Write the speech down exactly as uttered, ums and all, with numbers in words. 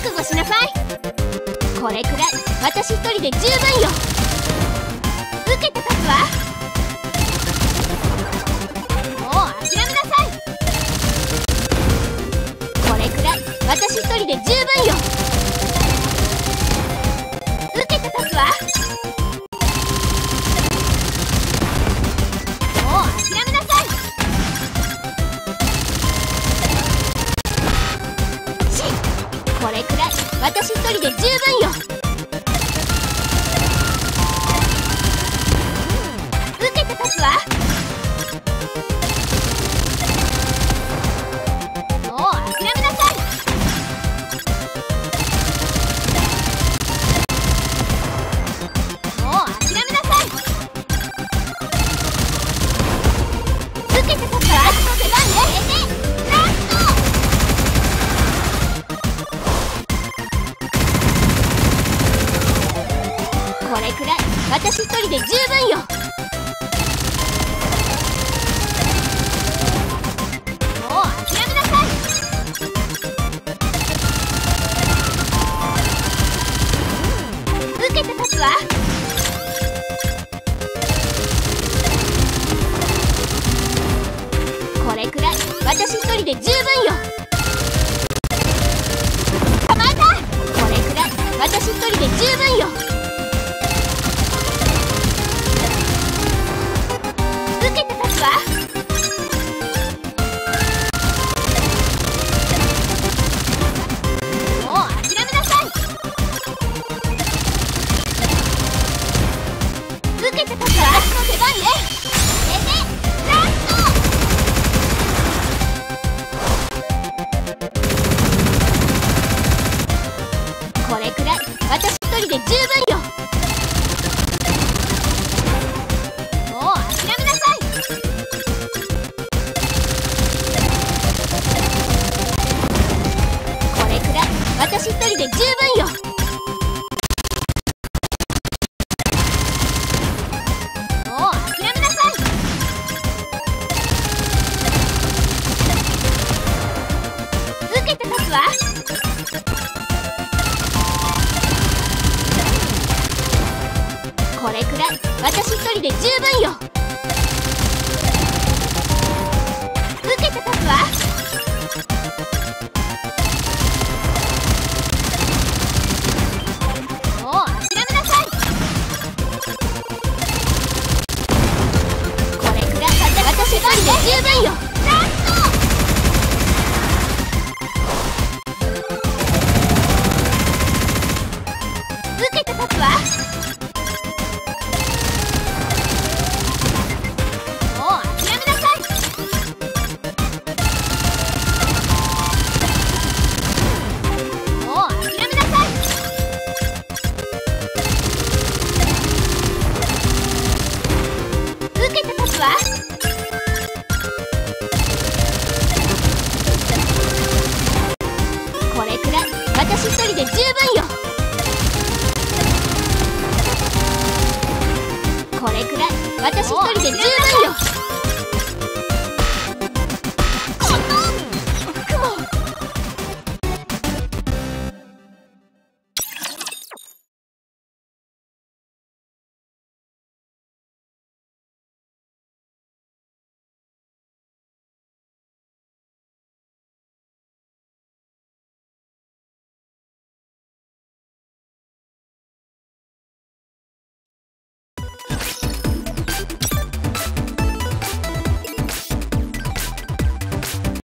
覚悟しなさい。これくらい私一人で十分よ。受けて立つわ。もう諦めなさい。これくらい私一人で十分よ。受けて立つわ。もう諦めなさい。しこれくらい私一人で十分よ。受けて立つわ。もう諦めなさい。もう諦めなさい。受けて立つわ。ラスト出番ね。ラスト。これくらい私一人で十分よ。もう諦めなさい。受けて立つわ。これくらい私一人で十分よ。構えた。これくらい私一人で十分よ。受けて立つわ。もう諦めなさい。受けて立つわ。ラスト出番ね。ラスト。これくらい私一人で十分よ。もう諦めなさい。これくらい私一人で十分よ。もう諦めなさい。受けて立つわ。これくらい私一人で十分よ。受けて立つわ。もう諦めなさい。これくらい私一人で十分よ。ラスト。受けて立つわ。もう諦めなさい。もう諦めなさい。受けて立つわ。これくらい私一人で十分よ。これくらい私一人で十分